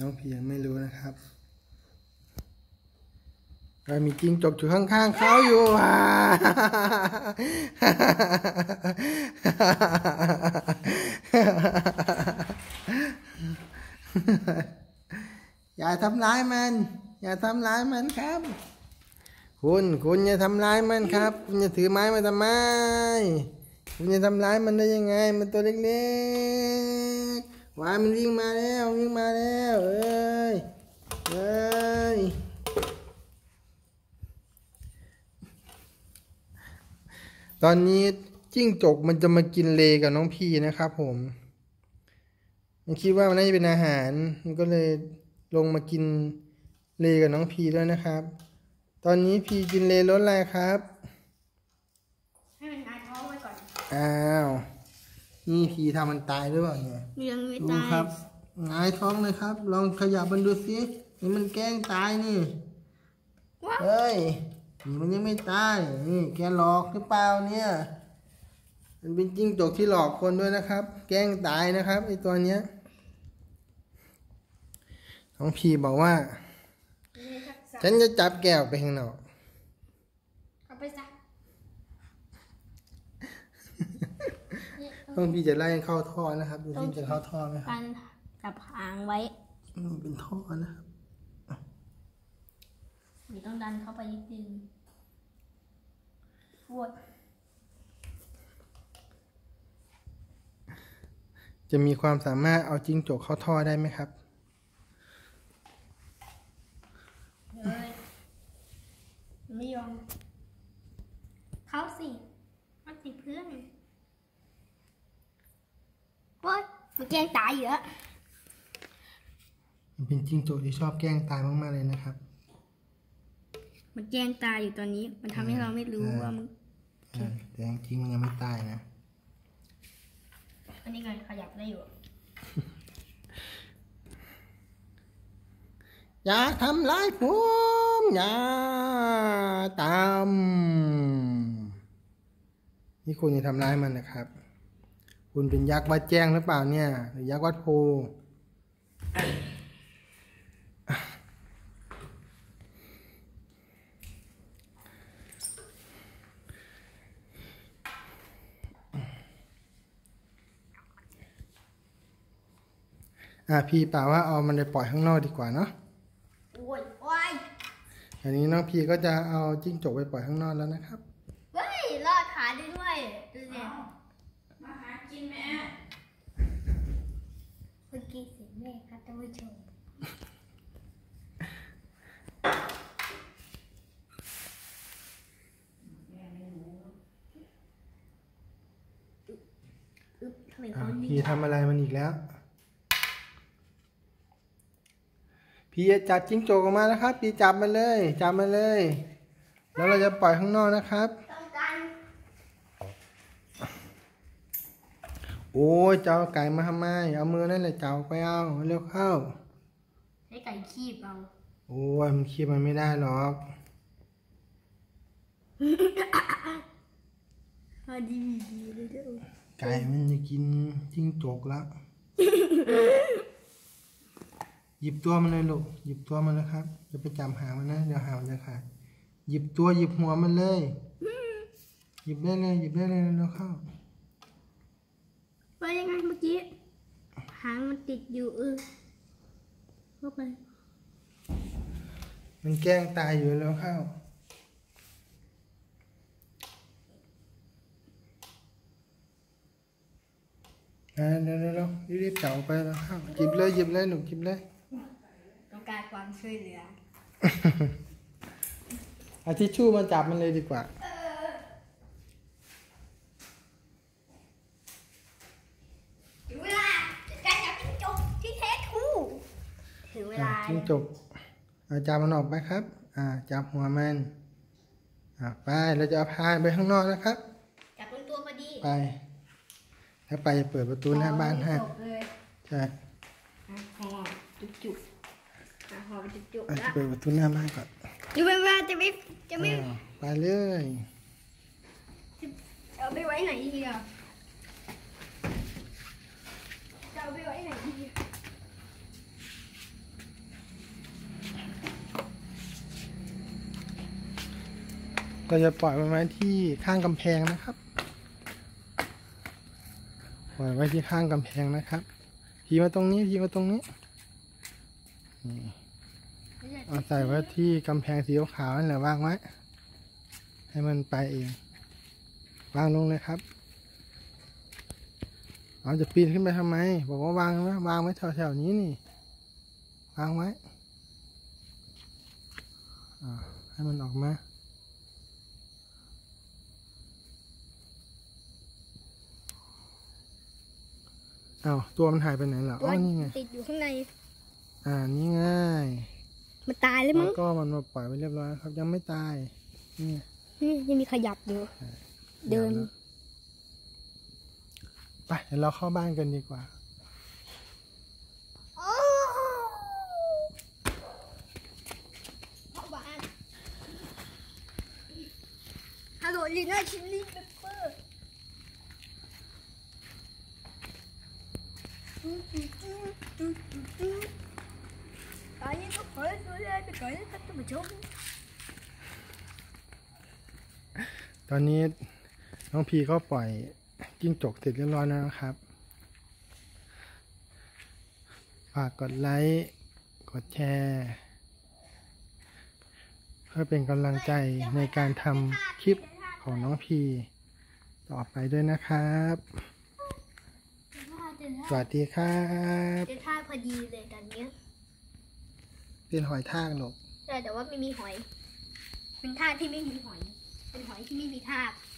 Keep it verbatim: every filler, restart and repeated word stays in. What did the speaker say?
น้องพียังไม่รู้นะครับก็มีจิ้งจกอยู่ข้างๆเขาอยู่อ่ะอย่าทำร้ายมันอย่าทำร้ายมันครับคุณคุณอย่าทำร้ายมันครับคุณอย่าถือไม้มาทำไมคุณจะทำร้ายมันได้ยังไงมันตัวเล็กๆวายมันวิ่งมาแล้ววิ่งมาแล้วเอ้ยเอ้ยตอนนี้จิ้งจกมันจะมากินเลกับน้องพี่นะครับผมมันคิดว่ามันน่าจะเป็นอาหารมันก็เลยลงมากินเลกับน้องพีด้วยนะครับตอนนี้พีกินเลรสอะไรครับให้มันหายท้องไว้ก่อนอ้าวนี่พีทำมันตายหรือเปล่าเนี่ยยังไม่ตายดูครับหงายท้องเลยครับลองขยับมันดูสินี่มันแกล้งตายนี่เฮ้ยนี่มันยังไม่ตายนี่แกหลอกหรือเปล่าเนี่ยมันเป็นจิ้งจกที่หลอกคนด้วยนะครับแกล้งตายนะครับไอตัวเนี้ยน้องพีบอกว่าฉันจะจับแก้วไปข้างนอกเอาไปซะน้องพีจะไล่เข้าท่อนะครับดูที่จะเข้าท่อไหมครับการจับหางไว้นี่เป็นท่อนะครับนี่ต้องดันเข้าไปนิดนึงฟวดจะมีความสามารถเอาจิ้งจกเข้าท่อได้ไหมครับไม่ยอมเข้าสิมันติดเพื่อนโอ๊ยมันแกล้งตายเยอะมันเป็นจิ้งจกที่ชอบแกล้งตายมากๆเลยนะครับมันแกล้งตายอยู่ตอนนี้มันทำให้เราไม่รู้ว่ามันแต่จริงมันยังไม่ตายนะอันนี้ไงขยับได้อยู่อย่าทำร้ายผมอย่าตามนี่คุณจะทำร้ายมันนะครับคุณเป็นยักษ์วัดแจ้งหรือเปล่าเนี่ยหรือยักษ์วัดโพอ่ะพี่ป่าว่าเอามันไปปล่อยข้างนอกดีกว่าเนาะโอ้ยโอ้ยอันนี้น้องพี่ก็จะเอาจิ้งจกไปปล่อยข้างนอกแล้วนะครับเฮ้ยรอดขาได้ด้วยดูสิมาหากินแม่เมื่อกี้เสียงแม่ครับท่านผู้ชมพี่ทำอะไรมันอีกแล้วพี่จะจับจิ้งจกออกมานะครับพี่จับมันเลยจับมันเลยแล้วเราจะปล่อยข้างนอกนะครับโอ้ยเจ้าไก่มาทำไมเอามือนั่นแหละเจ้าไปเอาเร็วเข้าให้ไก่คีบเอาโอ้ยมันคีบมันไม่ได้หรอกพอดีดีเลยเด้อไก่มันจะกินจิ้งจกแล้วหยิบตัวมันเลยลูกหยิบตัวมันเลยครับอย่าไปจับหางมันนะเดี๋ยวหางมันจะขาดหยิบตัวหยิบหัวมันเลยหยิบได้เลยหยิบได้เลยแล้วเข้าไปยังไงเมื่อกี้หางมันติดอยู่เออเข้าไปมันแกล้งตายอยู่แล้วเข้าอ่าเร็วเร็วรีบๆเจาะไปแล้วเข้าหยิบเลยหยิบเลยหนูหยิบเลยต้องการความช่วยเหลือเอาทิชชู่มาจับมันเลยดีกว่าถึงเวลาการจับจิ้งจกที่แท้ทรูถึงเวลาจิ้งจกเอาจับมันออกไปครับอ่าจับหัวมันอ่าไปเราจะเอาพาไปข้างนอกนะครับจับบนตัวพอดีไปถ้าไปเปิดประตูหน้าบ้านให้ใช่หอจุกจุกหอจุกจุกนะเปิดประตูหน้าบ้านก่อนจะไม่ว่าจะไม่จะไม่ไปเลยเอาไปไว้ไหนดีอ่ะจะเอาไปไว้ไหนดีเราจะปล่อยมันไว้ที่ข้างกำแพงนะครับปล่อยไว้ที่ข้างกำแพงนะครับทีมาตรงนี้ทีมาตรงนี้นี่เอาใส่ไว้ที่กำแพงสีขาวนั่นแหละวางไว้ให้มันไปเองวางลงเลยครับเอาจะปีนขึ้นไปทำไมบอกว่าวางไว้วางไว้แถวๆนี้นี่วางไว้ให้มันออกมาอ้าวตัวมันหายไปไหนเหรออ๋อนี่ไงติดอยู่ข้างในอ่านี่ง่ายมันตายเลยมั้งแล้วก็มันมาปล่อยไว้เรียบร้อยครับยังไม่ตายนี่นี่ยังมีขยับอยู่เดินไปเดี๋ยวเราเข้าบ้านกันดีกว่าเข้าบ้านฮัลโหลลีน่าชิลลี่เปปเปอร์ตอนนี้ก็ขอตัวแรกไปก่อนนะครับท่านผู้ชมตอนนี้น้องพีก็ปล่อยจิ้งจกเสร็จเรียบร้อยแล้วนะครับฝากกดไลค์กดแชร์เพื่อเป็นกำลังใจในการทำคลิปของน้องพีต่อไปด้วยนะครับสวัสดีครับเป็นท่าพอดีเลยตอนนี้เป็นหอยทากหนกใช่แต่ว่าไม่มีหอยเป็นท่าที่ไม่มีหอยเป็นหอยที่ไม่มีทาก